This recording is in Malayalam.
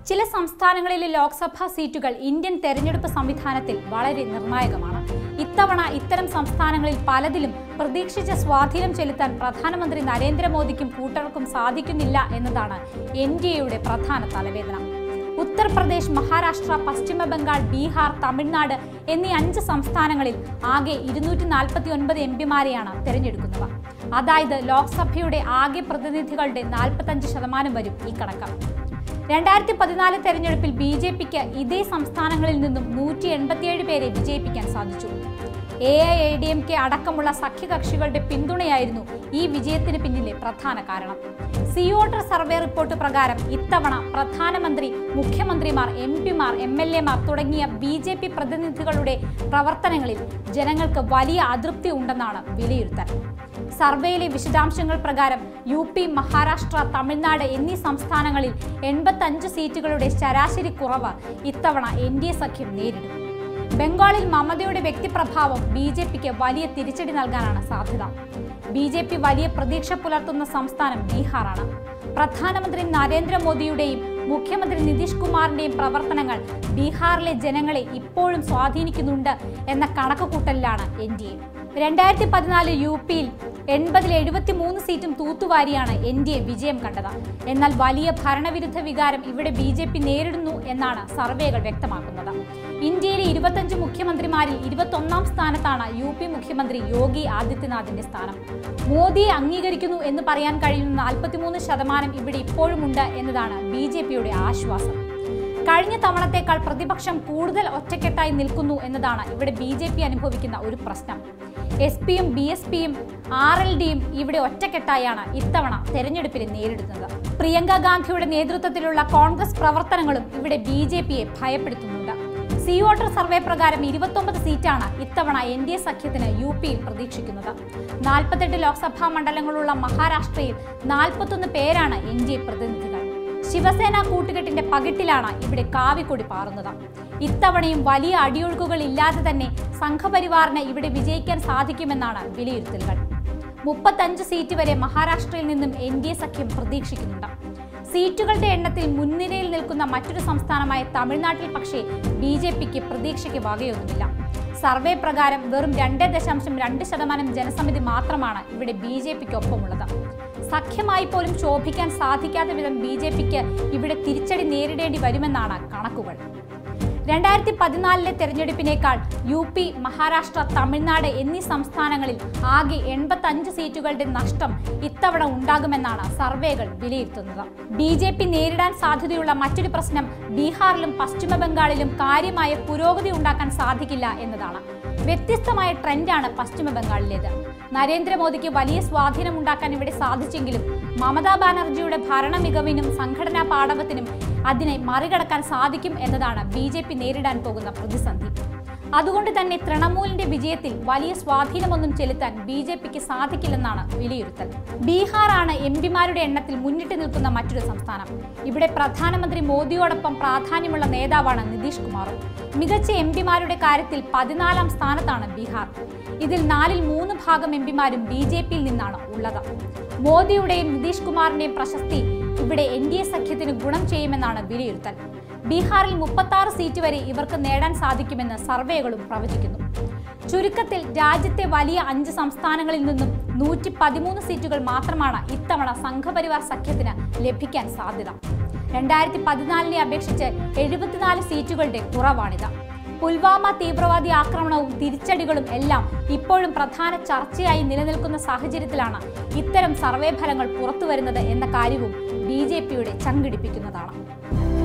ചില സംസ്ഥാനങ്ങളിലെ ലോക്സഭാ സീറ്റുകൾ ഇന്ത്യൻ തെരഞ്ഞെടുപ്പ് സംവിധാനത്തിൽ വളരെ നിർണായകമാണ്. ഇത്തവണ ഇത്തരം സംസ്ഥാനങ്ങളിൽ പലതിലും പ്രതീക്ഷിച്ച സ്വാധീനം ചെലുത്താൻ പ്രധാനമന്ത്രി നരേന്ദ്രമോദിക്കും കൂട്ടർക്കും സാധിക്കുന്നില്ല എന്നതാണ് എൻഡിഎയുടെ പ്രധാന തലവേദന. ഉത്തർപ്രദേശ്, മഹാരാഷ്ട്ര, പശ്ചിമ ബംഗാൾ, ബീഹാർ, തമിഴ്നാട് എന്നീ 5 സംസ്ഥാനങ്ങളിൽ ആകെ 249 എംപിമാരെയാണ് തെരഞ്ഞെടുക്കുന്നത്. അതായത് ലോക്സഭയുടെ ആകെ പ്രതിനിധികളുടെ 45% വരും ഈ കണക്ക്. 2014 തെരഞ്ഞെടുപ്പിൽ ബിജെപിക്ക് ഇതേ സംസ്ഥാനങ്ങളിൽ നിന്നും 187 പേരെ വിജയിപ്പിക്കാൻ സാധിച്ചു. AIADMK അടക്കമുള്ള സഖ്യകക്ഷികളുടെ പിന്തുണയായിരുന്നു ഈ വിജയത്തിന് പിന്നിലെ പ്രധാന കാരണം. സിയോട്ടർ സർവേ റിപ്പോർട്ട് പ്രകാരം ഇത്തവണ പ്രധാനമന്ത്രി, മുഖ്യമന്ത്രിമാർ, MP-മാർ, MLA-മാർ തുടങ്ങിയ ബിജെപി പ്രതിനിധികളുടെ പ്രവർത്തനങ്ങളിൽ ജനങ്ങൾക്ക് വലിയ അതൃപ്തി ഉണ്ടെന്നാണ് വിലയിരുത്തൽ. സർവേയിലെ വിശദാംശങ്ങൾ പ്രകാരം UP, മഹാരാഷ്ട്ര, തമിഴ്നാട് എന്നീ സംസ്ഥാനങ്ങളിൽ 85 സീറ്റുകളുടെ ശരാശരി കുറവ് ഇത്തവണ NDA സഖ്യം നേരിടും. ബംഗാളിൽ മമതയുടെ വ്യക്തിപ്രഭാവം ബിജെപിക്ക് വലിയ തിരിച്ചടി നൽകാനാണ് സാധ്യത. ബിജെപി വലിയ പ്രതീക്ഷ പുലർത്തുന്ന സംസ്ഥാനം ബീഹാറാണ്. പ്രധാനമന്ത്രി നരേന്ദ്രമോദിയുടെയും മുഖ്യമന്ത്രി നിതീഷ് കുമാറിന്റെയും പ്രവർത്തനങ്ങൾ ബീഹാറിലെ ജനങ്ങളെ ഇപ്പോഴും സ്വാധീനിക്കുന്നുണ്ട് എന്ന കണക്കുകൂട്ടലിലാണ് NDA. 2014 UPയിൽ 80-73 സീറ്റും തൂത്തുവാരിയാണ് NDA വിജയം കണ്ടത്. എന്നാൽ വലിയ ഭരണവിരുദ്ധ വികാരം ഇവിടെ ബിജെപി നേരിടുന്നു എന്നാണ് സർവേകൾ വ്യക്തമാക്കുന്നത്. ഇന്ത്യയിലെ 25 മുഖ്യമന്ത്രിമാരിൽ 21ാം സ്ഥാനത്താണ് UP മുഖ്യമന്ത്രി യോഗി ആദിത്യനാഥിന്റെ സ്ഥാനം. മോദിയെ അംഗീകരിക്കുന്നു എന്ന് പറയാൻ കഴിയുന്ന 43% ഇവിടെ ഇപ്പോഴുമുണ്ട് എന്നതാണ് ബിജെപിയുടെ ആശ്വാസം. കഴിഞ്ഞ തവണത്തേക്കാൾ പ്രതിപക്ഷം കൂടുതൽ ഒറ്റക്കെട്ടായി നിൽക്കുന്നു എന്നതാണ് ഇവിടെ ബിജെപി അനുഭവിക്കുന്ന ഒരു പ്രശ്നം. SP-യും BSP-യും RLD-യും ഇവിടെ ഒറ്റക്കെട്ടായാണ് ഇത്തവണ തെരഞ്ഞെടുപ്പിനെ നേരിടുന്നത്. പ്രിയങ്ക ഗാന്ധിയുടെ നേതൃത്വത്തിലുള്ള കോൺഗ്രസ് പ്രവർത്തനങ്ങളും ഇവിടെ ബിജെപിയെ ഭയപ്പെടുത്തുന്നുണ്ട്. സിയോട്ടർ സർവേ പ്രകാരം 29 സീറ്റാണ് ഇത്തവണ NDA സഖ്യത്തിന് UPയിൽ പ്രതീക്ഷിക്കുന്നത്. 48 ലോക്സഭാ മണ്ഡലങ്ങളുള്ള മഹാരാഷ്ട്രയിൽ 41 പേരാണ് NDA പ്രതിനിധികൾ. ശിവസേന കൂട്ടുകെട്ടിന്റെ പകിട്ടിലാണ് ഇവിടെ കാവിക്കൊടി പാറുന്നത്. ഇത്തവണയും വലിയ അടിയൊഴുക്കുകൾ ഇല്ലാതെ തന്നെ സംഘപരിവാറിന് ഇവിടെ വിജയിക്കാൻ സാധിക്കുമെന്നാണ് വിലയിരുത്തലുകൾ. 35 സീറ്റ് വരെ മഹാരാഷ്ട്രയിൽ നിന്നും NDA സഖ്യം പ്രതീക്ഷിക്കുന്നുണ്ട്. സീറ്റുകളുടെ എണ്ണത്തിൽ മുൻനിരയിൽ നിൽക്കുന്ന മറ്റൊരു സംസ്ഥാനമായ തമിഴ്നാട്ടിൽ പക്ഷേ ബിജെപിക്ക് പ്രതീക്ഷയ്ക്ക് വകയൊന്നുമില്ല. സർവേ പ്രകാരം വെറും 2.2% ജനസമിതി മാത്രമാണ് ഇവിടെ ബിജെപിക്കൊപ്പമുള്ളത്. സഖ്യമായി പോലും ശോഭിക്കാൻ സാധിക്കാത്ത വിധം ബിജെപിക്ക് ഇവിടെ തിരിച്ചടി നേരിടേണ്ടി വരുമെന്നാണ് കണക്കുകൾ. 2014 തെരഞ്ഞെടുപ്പിനേക്കാൾ UP, മഹാരാഷ്ട്ര, തമിഴ്നാട് എന്നീ സംസ്ഥാനങ്ങളിൽ ആകെ 85 സീറ്റുകളുടെ നഷ്ടം ഇത്തവണ ഉണ്ടാകുമെന്നാണ് സർവേകൾ വിലയിരുത്തുന്നത്. ബിജെപി നേരിടാൻ സാധ്യതയുള്ള മറ്റൊരു പ്രശ്നം ബീഹാറിലും പശ്ചിമ ബംഗാളിലും കാര്യമായ പുരോഗതി ഉണ്ടാക്കാൻ സാധിക്കില്ല എന്നതാണ്. വ്യത്യസ്തമായ ട്രെൻഡാണ് പശ്ചിമ ബംഗാളിലേത്. നരേന്ദ്രമോദിക്ക് വലിയ സ്വാധീനം ഉണ്ടാക്കാൻ ഇവിടെ സാധിച്ചെങ്കിലും മമതാ ബാനർജിയുടെ ഭരണ മികവിനും സംഘടനാ പാടവത്തിനും അതിനെ മറികടക്കാൻ സാധിക്കും എന്നതാണ് ബിജെപി നേരിടാൻ പോകുന്ന പ്രതിസന്ധി. അതുകൊണ്ട് തന്നെ തൃണമൂലിന്റെ വിജയത്തിൽ വലിയ സ്വാധീനമൊന്നും ചെലുത്താൻ ബിജെപിക്ക് സാധിക്കില്ലെന്നാണ് വിലയിരുത്തൽ. ബീഹാറാണ് MP-മാരുടെ എണ്ണത്തിൽ മുന്നിട്ട് നിൽക്കുന്ന മറ്റൊരു സംസ്ഥാനം. ഇവിടെ പ്രധാനമന്ത്രി മോദിയോടൊപ്പം പ്രാധാന്യമുള്ള നേതാവാണ് നിതീഷ് കുമാറും. മികച്ച MP-മാരുടെ കാര്യത്തിൽ 14ാം സ്ഥാനത്താണ് ബീഹാർ. ഇതിൽ 3/4 MP-മാരും ബിജെപിയിൽ നിന്നാണ് ഉള്ളത്. മോദിയുടെയും നിതീഷ് കുമാറിന്റെയും പ്രശസ്തി ഇവിടെ NDA സഖ്യത്തിന് ഗുണം ചെയ്യുമെന്നാണ് വിലയിരുത്തൽ. ബീഹാറിൽ 36 സീറ്റ് വരെ ഇവർക്ക് നേടാൻ സാധിക്കുമെന്ന് സർവേകളും പ്രവചിക്കുന്നു. ചുരുക്കത്തിൽ രാജ്യത്തെ വലിയ 5 സംസ്ഥാനങ്ങളിൽ നിന്നും 113 സീറ്റുകൾ മാത്രമാണ് ഇത്തവണ സംഘപരിവാർ സഖ്യത്തിന് ലഭിക്കാൻ സാധ്യത. 2014 അപേക്ഷിച്ച് 74 സീറ്റുകളുടെ കുറവാണിത്. പുൽവാമ തീവ്രവാദി ആക്രമണവും തിരിച്ചടികളും എല്ലാം ഇപ്പോഴും പ്രധാന ചർച്ചയായി നിലനിൽക്കുന്ന സാഹചര്യത്തിലാണ് ഇത്തരം സർവേ ഫലങ്ങൾ പുറത്തുവരുന്നത് എന്ന കാര്യവും ബിജെപിയുടെ ചങ്കിടിപ്പിക്കുന്നതാണ്.